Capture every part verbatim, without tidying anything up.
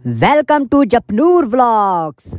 Welcome to Japnoor vlogs.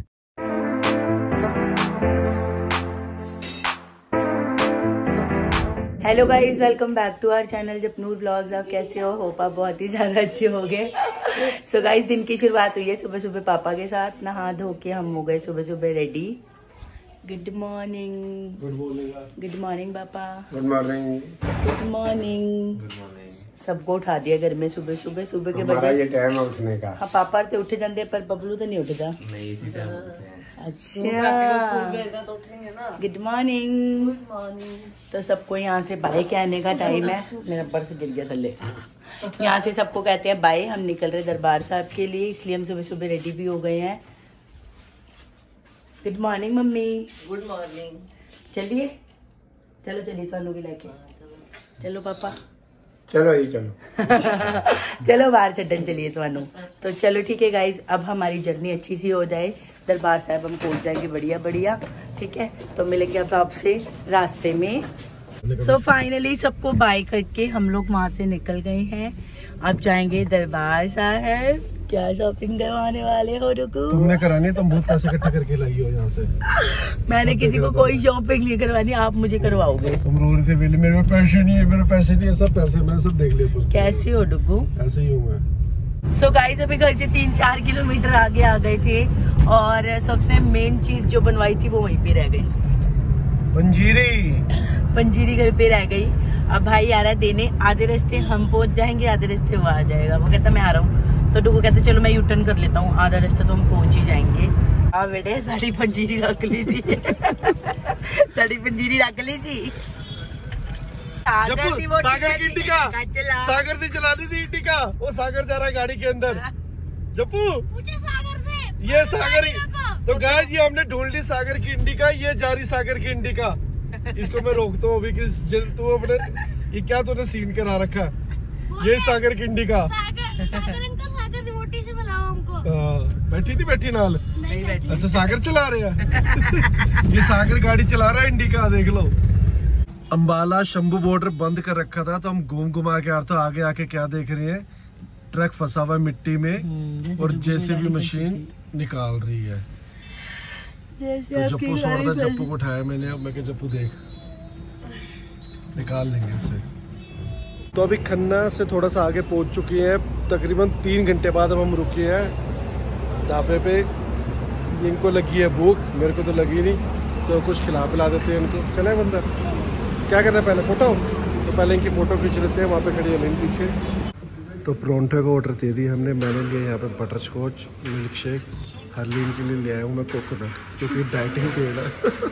Hello guys, welcome back to our channel Japnoor vlogs. आप कैसे हो? Hope आप बहुत ही ज्यादा अच्छे हो गए। सो गाइस, दिन की शुरुआत हुई है सुबह सुबह पापा के साथ। नहा धो के हम हो गए सुबह सुबह ready. Good morning. Good morning. Good morning पापा। Good morning. Good morning. Good morning. सबको उठा दिया घर में सुबह सुबह सुबह के हमारा बजे। ये टाइम है उठने का। हाँ, पापा तो उठ जाते पर बबलू तो नहीं उठता। नहीं, इसी टाइम उठते हैं। अच्छा, गुड मॉर्निंग। Good morning. तो सबको यहाँ से बाय कहने का टाइम है। मेरा पर्स गिर गया थल्ले। यहाँ से सबको कहते हैं बाय। हम निकल रहे दरबार साहब के लिए, इसलिए हम सुबह सुबह रेडी भी हो गए हैं। गुड मॉर्निंग मम्मी। Good morning. चलिए चलो चलिए थानू भी लेके चलो पापा। चलो ये चलो चलो बाहर छड्डन चलिए थानू। तो चलो ठीक है गाइज, अब हमारी जर्नी अच्छी सी हो जाए। दरबार साहब हम पहुंच जाएंगे बढ़िया बढ़िया। ठीक है, तो मिलेंगे अब आपसे रास्ते में। सो so, फाइनली सबको बाय करके हम लोग वहां से निकल गए हैं। अब जाएंगे दरबार साहब। क्या शॉपिंग करवाने वाले हो रुकू? तुमने करानी है, तुम बहुत पैसे इकट्ठे करके लाई हो यहाँ से। मैंने किसी को कोई शॉपिंग नहीं करवानी, आप मुझे करवाओगे। तुम रो रही थी बेली, मेरे पास पैसे नहीं है, मेरे पैसे नहीं है। सब पैसे मैंने सब देख लिया। कैसे हो डुगू? ऐसे ही हूँ मैं। सो गाइस, अभी घर से तीन चार किलोमीटर आगे आ गए थे और सबसे मेन चीज जो बनवाई थी वो वहीं पे रह गई। पंजीरी पंजीरी घर पे रह गई। अब भाई आ रहा है देने। आधे रास्ते हम पहुंच जाएंगे, आधे रास्ते वो आ जाएगा। वो कहता मैं आ रहा हूँ, तो डुगू कहते चलो मैं यू टर्न कर लेता हूँ, आधा रास्ता तो हम पहुंच ही जाएंगे। हाँ बेटे, साड़ी पंजीरी रख ली थी। साड़ी पंजीरी रख ली थी। सागर की इंडिका, सागर से चलानी थी इंडिका। वो सागर जा रहा है गाड़ी के अंदर। जप्पू सागर से ये सागर ही तो गाइस, ये हमने ढूंढ ली सागर की इंडिका। ये जा रही सागर की इंडिका। इसको मैं रोकता हूँ अभी कि तू अपने ये क्या तूने सीन करा रखा। ये सागर की इंडिका। सागर सागर अंकल, सागर डिवोटी से बुलाओ हमको। बैठी नहीं बैठी नाल? नहीं बैठी। अच्छा, सागर चला रहे हैं। ये सागर गाड़ी चला रहा है इंडिका, देख लो। अंबाला शंभू बॉर्डर बंद कर रखा था, तो हम घूम घुमा के आ रहे थे। आगे आके क्या देख रही है? ट्रक फंसा हुआ मिट्टी में और जेसीबी मशीन निकाल रही है। तो जप्पू सो रहा था, जप्पू को उठाया मैंने। अब मैं जप्पू देख, निकाल लेंगे इससे। तो अभी खन्ना से थोड़ा सा आगे पहुंच चुकी हैं। तकरीबन तीन घंटे बाद अब हम रुके हैं ढाबे पे। इनको लगी है भूख, मेरे को तो लगी नहीं, तो कुछ खिला पिला देते हैं इनको। चले बंदा, क्या करना है पहले? फोटो। तो पहले इनकी फोटो खींच लेते हैं। वहाँ पे खड़ी है लाइन पीछे। तो परोंठे को ऑर्डर दे दिया हमने। मैंने लिया यहाँ पे butterscotch milkshake. Harleen के लिए ले आया हूँ मैं कोकोनट, क्योंकि डाइटिंग पे है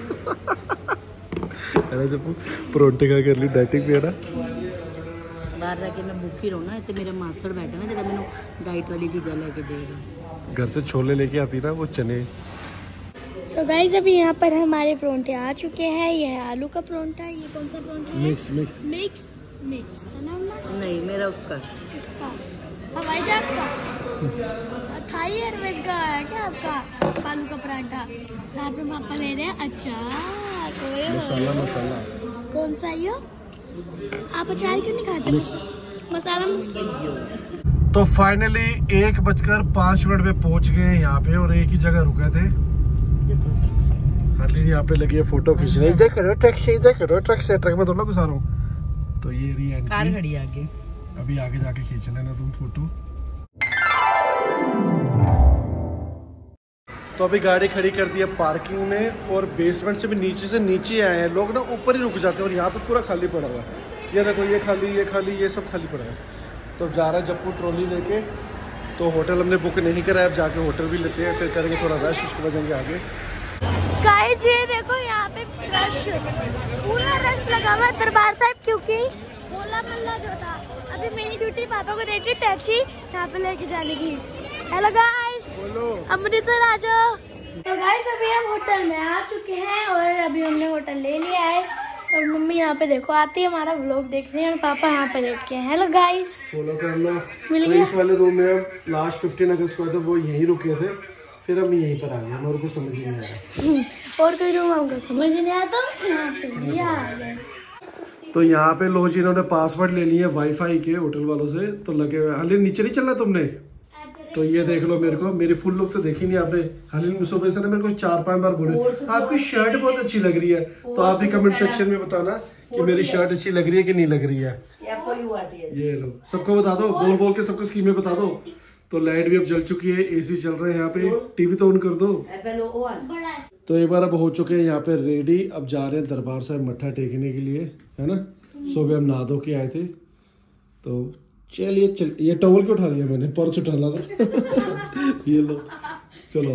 ना। जब परोंठे का कर ली, डाइटिंग पे है ना। बाहर रह के मैं भूखी रहूँ ना, तो मेरा मासड़ बैठा ना जरा मैंने डाइट वाली चीज़ें लेके दे रहा। घर से छोले लेके आती ना वो चने। सो so गाइस, अभी यहाँ पर हमारे परोंठे आ चुके हैं। ये है आलू का परोंठा। ये कौन सा परोंठा है? मिक्स मिक्स मिक्स मिक्स है ना अम्मा? नहीं, मेरा उसका किसका? हवाई जहाज का? थाई एयरवेज का है क्या आपका आलू का पराठा? साथ में पापा ले रहे हैं अचार। मसाला मसाला कौन सा ये? आप अचार क्यों नहीं खाते? मसाला। तो फाइनली एक बजकर पाँच मिनट में पहुंच गए हैं यहाँ पे, और एक ही जगह रुके थे। हरलीन यहाँ पे लगी है फोटो खींच रही है। इधर करो ट्रक से, इधर करो ट्रक से। ट्रक में थोड़ा घुसा रहा हूँ। तो ये रही एंट्री। कार खड़ी आगे। अभी आगे जाके खींच लेना तुम फोटो। तो अभी गाड़ी खड़ी कर दी है पार्किंग में, और बेसमेंट से भी नीचे से नीचे आए हैं लोग ना, ऊपर ही रुक जाते हैं। और यहाँ पे पूरा खाली पड़ा हुआ है। ये देखो, ये खाली, ये खाली, ये सब खाली पड़ा है। तो जा रहा है जप्पू ट्रॉली लेके। तो होटल हमने बुक नहीं कराया, अब जाके होटल भी लेते हैं, फिर करेंगे थोड़ा रेस्ट, उसके बाद जाएंगे आगे। गाइस, ये देखो यहाँ पे रश, पूरा रश लगा हुआ है दरबार साहब, क्योंकि होला मल्ला जो था। अभी मेरी ड्यूटी पापा को देती टैक्सी यहाँ पे लेके जाने की। हेलो गाइस, अमृतसर आ जाओ। तो गाइस, अभी हम होटल में आ चुके हैं और अभी हमने होटल ले लिया है। और मम्मी यहाँ पे देखो आती है हमारा व्लॉग देखने, और पापा यहाँ पे बैठ के। हेलो गाइस, फॉलो करना। मिल तो गया। इस वाले रूम में हम लास्ट फिफ्टीन अगस्त को थे, वो यहीं रुके थे। फिर हम यहीं पर आ गए, हमारे को समझ ही नहीं आया। और कोई रूम हमको समझ नहीं आया, तो यहाँ पे भी आ गए। तो यहाँ पे लो जी, इन्होंने पासवर्ड ले लिए वाईफाई के होटल वालों से, तो लगे हुए। हाल नीचे नहीं चलना तुमने? तो ये देख लो, मेरे को मेरी फुल लुक तो देखी नहीं आपने। हलील मुसोबे ने मेरे को चार पांच बार बोले आपकी शर्ट बहुत अच्छी लग रही है, तो आप भी कमेंट सेक्शन में बताना कि मेरी शर्ट अच्छी लग रही है कि नहीं लग रही है। ये लो, सबको बता दो, बोल बोल के सबको स्कीमें बता दो। तो लाइट भी अब जल चुकी है, एसी चल रहा है यहाँ पे, टीवी तो ऑन कर दो। तो एक बार अब हो चुके हैं यहाँ पे रेडी, अब जा रहे हैं दरबार साहब मत्था टेकने के लिए, है ना। सुबह हम नहा धो के आए थे, तो चलिए चल। ये टॉवल क्यों उठा लिया मैंने, पर्स उठाना था। ये लो, चलो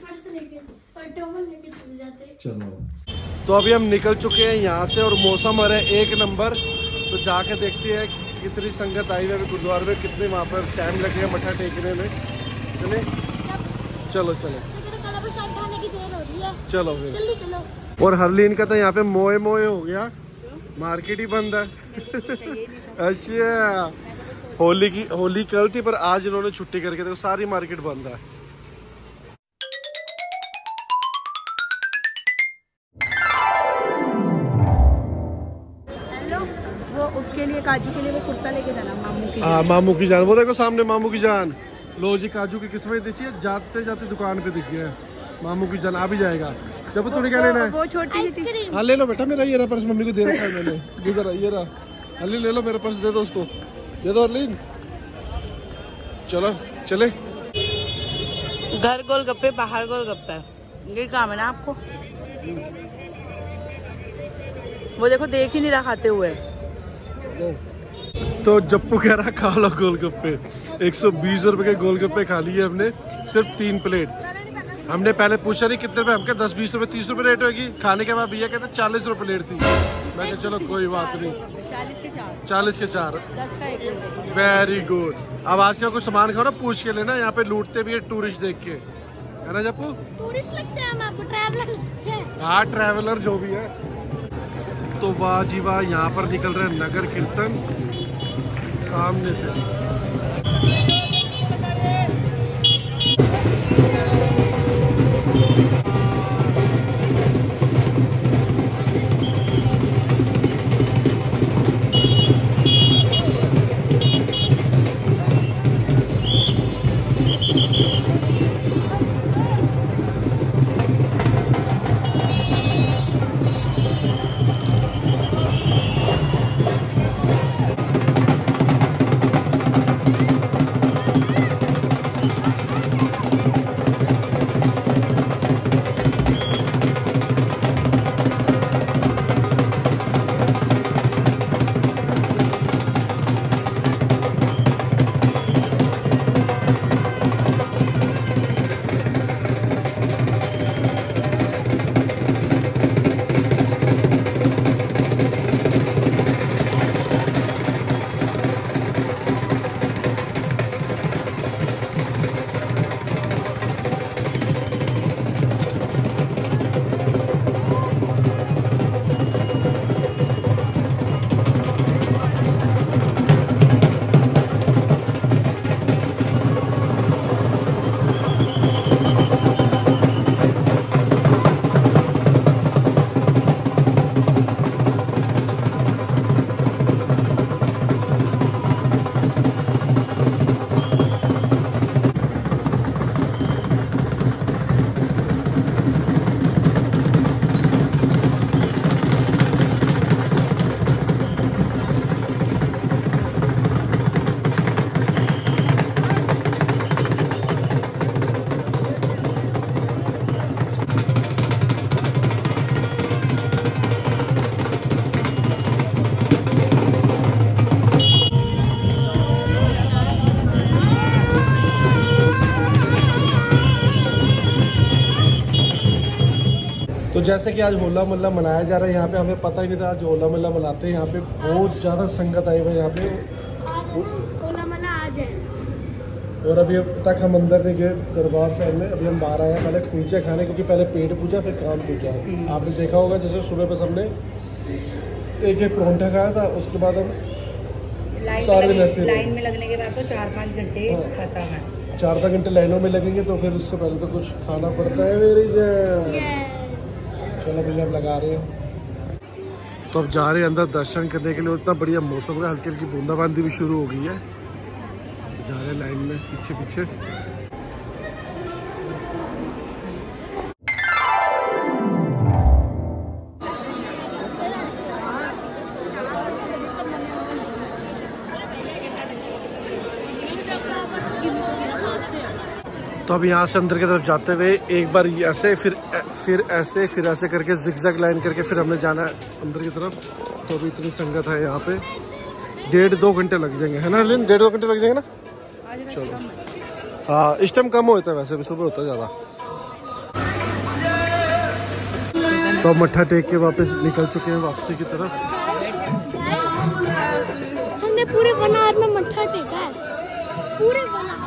चलो। तो अभी हम निकल चुके हैं यहाँ से और मौसम हो रहा है एक नंबर। तो जाके देखते हैं कितनी संगत आई है गुरुद्वारे में, कितने वहाँ पर टाइम लगेगा मत्था टेकने में। चले चलो चलो चलो फिर। और हरलीन का तो यहाँ पे मोए मोए हो गया, मार्केट ही बंद है। अच्छा, होली की होली कल थी पर आज इन्होंने छुट्टी करके देखो सारी मार्केट बंद है। वो उसके लिए काजू के लिए वो कुर्ता लेके जाना मामू की। हाँ मामू की जान, वो देखो सामने मामू की जान। लो जी, काजू की किस्में देखिए, जाते जाते दुकान पे दिख गया मामू की जान। आ भी जाएगा जब तुम्हें क्या लेना है। वो छोटी सी। हाँ ले लो बेटा, मेरा ये रहा पर्स, मम्मी को दे रखा है मैंने। इधर ये रहा, अली ले लो मेरा पर्स, दे दो उसको, दे दो अरलीन। चलो चले। घर गोलगप्पे बाहर गोलगप्पे, ये काम है ना आपको। वो देखो देख ही नहीं रहा खाते हुए। तो जप्पू कह रहा खा लो गोलगप्पे। एक सौ बीस रुपए के गोलगप्पे खा लिए हमने, सिर्फ तीन प्लेट। हमने पहले पूछा नहीं कितने रुपए, हम क्या दस बीस रुपए तीस रुपए रेट होगी। खाने के बाद भैया कहते चालीस रुपए प्लेट थी। मैं कहा चलो कोई बात नहीं, चालीस के चार चालीस के चार दस का एक। Very good. अब आज का कुछ सामान खाओ ना, पूछ के लेना, यहाँ पे लूटते भी है टूरिस्ट देख के, है ना जप्पू। टूरिस्ट लगते हैं हम आपको, ट्रैवलर लगते हैं। हाँ ट्रैवलर जो भी है। तो वाह जी वाह, यहाँ पर निकल रहे हैं नगर कीर्तन सामने से। तो जैसे कि आज होला मोहल्ला मनाया जा रहा है, यहाँ पे हमें पता ही नहीं था आज होला मोहल्ला मनाते हैं। यहाँ पे बहुत ज़्यादा संगत आई हुई है यहाँ पे। होला मोहल्ला आज है। और अभी अब तक हम अंदर नहीं गए दरबार साहब में, अभी हम बाहर आए हैं पहले कुलचे खाने, क्योंकि पहले पेट पूजा फिर काम पूजा। आपने देखा होगा जैसे सुबह बस हमने एक एक परोंठा खाया था, उसके बाद हम सारे दिन ऐसे लाइन में लगने के बाद तो चार पाँच घंटे खत्म है। चार पाँच घंटे लाइनों में लगेंगे, तो फिर उससे पहले तो कुछ खाना पड़ता है मेरी जान। चलो भैया अब लगा रहे हैं, तो अब जा रहे हैं अंदर दर्शन करने के लिए। उतना बढ़िया मौसम है, हल्की हल्की बूंदाबांदी भी शुरू हो गई है। जा रहे हैं लाइन में पीछे पीछे। तो अब यहाँ से अंदर की तरफ जाते हुए एक बार ऐसे फिर फिर ऐसे फिर ऐसे करके जिगजैग लाइन करके फिर हमने जाना है अंदर की तरफ। तो अभी इतनी संगत है यहाँ पे, डेढ़ दो घंटे लग जाएंगे, है ना लिन? डेढ़ दो घंटे लग जाएंगे ना। चलो हाँ, इस टाइम कम होता है, वैसे भी सुबह होता है ज़्यादा। तो अब मत्था टेक के वापस निकल चुके हैं वापसी की तरफ। हमने पूरे वन आवर में मत्था टेका है, पूरे वन आवर।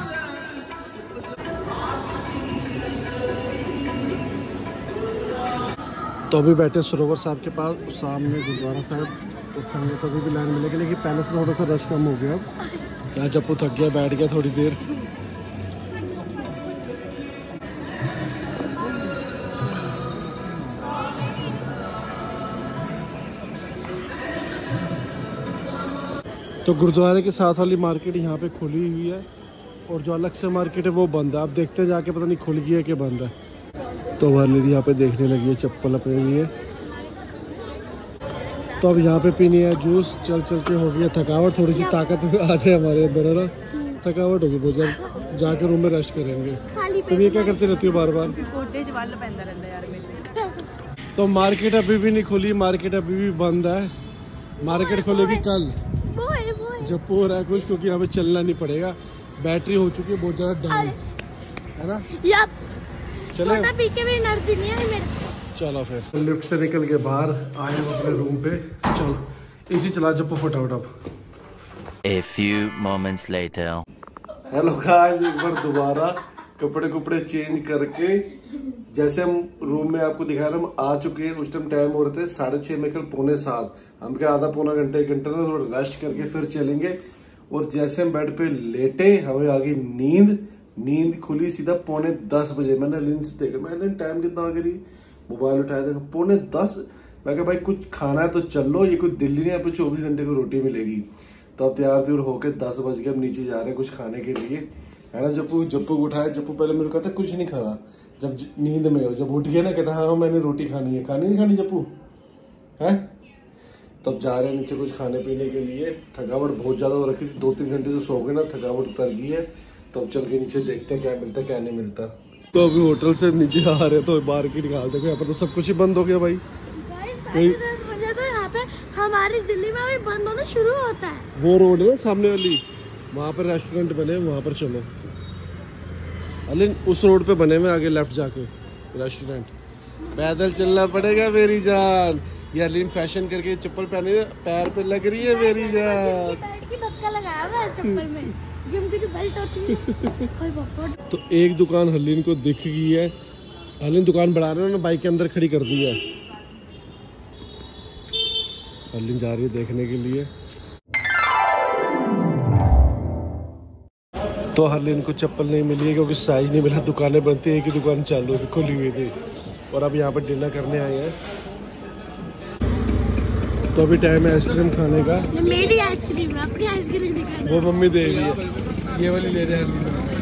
तो अभी बैठे सरोवर साहब के पास, सामने गुरुद्वारा साहब। तो संगत अभी भी लाइन मिलेगी, लेकिन पहले से थोड़ा सा रश कम हो गया। अब यहाँ जप्पू थक गया, बैठ गया थोड़ी देर। तो गुरुद्वारे के साथ वाली मार्केट यहाँ पे खुली हुई है, और जो अलग से मार्केट है वो बंद है। आप देखते जाके, पता नहीं खुल गई है कि बंद है। तो वाली यहाँ पे देखने लगी है चप्पल अपने लिए। तो अब यहाँ पे पीनी है जूस। चल चल के हो गया थकावट, थोड़ी सी ताकत आ जाए हमारे अंदर, है ना? थकावट होगी बहुत, जब जाके रूम में रेस्ट करेंगे। तुम ये क्या करती रहती हो बार बार? तो मार्केट अभी भी नहीं खुली, मार्केट अभी भी बंद है। मार्केट खुलेगी कल। जब हो रहा है कुछ, क्योंकि यहाँ पे चलना नहीं पड़ेगा। बैटरी हो चुकी है बहुत ज्यादा डाउन, है ना? चले पी के भी एनर्जी नहीं है मेरे। चलो फिर लिफ्ट से निकल के बाहर आए हम अपने रूम पे। चलो इसी चला जब फटाफट। अब A few moments later. Hello guys, एक बार दोबारा कपड़े कपड़े चेंज करके, जैसे हम रूम में आपको दिखा रहे हम आ चुके हैं। उस टाइम टाइम हो रहे थे साढ़े छह में, कल पौने सात। हम क्या आधा पौना घंटे एक घंटे में थोड़ा रेस्ट करके फिर चलेंगे। और जैसे हम बेड पे लेटे, हमें आ गई नींद। नींद खुली सीधा पौने दस बजे। मैंने लिन से देखा, मैंने टाइम कितना आ गई, मोबाइल उठाया, देखा पौने दस। मैं कहा भाई कुछ खाना है तो चल लो, ये कोई दिल्ली नहीं, आपको चौबीस घंटे को रोटी मिलेगी। तो अब तैयार त्यूर होके दस बज के अब नीचे जा रहे हैं कुछ खाने के लिए, है ना? जप्पू जप्पू उठाया। जप्पू पहले मेरे को कहता कुछ नहीं खाना, जब नींद में हो, जब उठ गया ना कहता हाँ मैंने रोटी खानी है। खानी नहीं खानी जप्पू है? तब जा रहे हैं नीचे कुछ खाने पीने के लिए। थकावट बहुत ज्यादा हो रखी थी, दो तीन घंटे से सो गए ना, थकावट उतर गई है। तो अब चल के नीचे देखते हैं क्या मिलता है क्या नहीं मिलता। तो अभी होटल से नीचे आ रहे तो बाहर की निकाल देखो, यहाँ पर तो सब कुछ ही बंद हो गया भाई। साढ़े दस बजे तो यहाँ पे हमारी दिल्ली में भी बंद होना शुरू होता है। वो रोड है सामने वाली, वहाँ पर रेस्टोरेंट बने, वहाँ पर चलो। अलिन उस रोड पे बने हुए, आगे लेफ्ट जाके रेस्टोरेंट। पैदल चलना पड़ेगा मेरी जान। ये अलिन फैशन करके चप्पल पहने, पैर पे लग रही है मेरी जान। धक्का लगाया हुआ है चप्पल में, जिम की जो बेल्ट होती है। तो एक दुकान हलीन को दिख गई है। हलीन दुकान बढ़ा रहे हैं, बाइक के अंदर खड़ी कर दी है। हलीन जा रही है देखने के लिए। तो हलीन को चप्पल नहीं मिली है क्योंकि साइज नहीं मिला। दुकानें बनती है, एक ही दुकान चालू खुली हुई थी। और अब यहाँ पर डिनर करने आए हैं। तो अभी टाइम है आइसक्रीम खाने का। ये मेरी आइसक्रीम है, अपनी आइसक्रीम दिखाना। वो मम्मी दे रही है, ये वाली ले रहे हैं।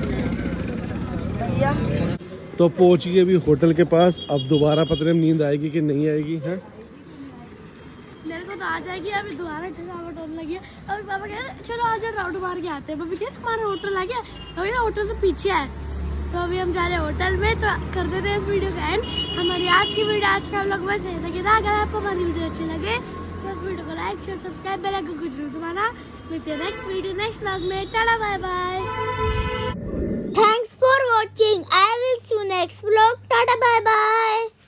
तो पहुंच गए अभी होटल के पास। अब दोबारा पता नहीं नींद आएगी कि नहीं आएगी है। मेरे को तो आ जाएगी, अभी दोबारा थकावट होने लगी है। अभी पापा कह रहे चलो आज राउंड मार के आते हैं। पापा कह रहे हमारा होटल आ गया, अभी ना होटल तो पीछे है। तो अभी हम जा रहे हैं होटल में। तो कर देते हैं इस वीडियो का एंड। हमारी आज की वीडियो, आज का व्लॉग बस यही था। अगर आपको हमारी वीडियो अच्छी लगे तो इस वीडियो को like share subscribe bell icon को जरूर दबाना। मिलते हैं नेक्स्ट वीडियो नेक्स्ट व्लॉग में। Tata bye bye. Thanks for watching. I will see you next vlog. Tata bye bye.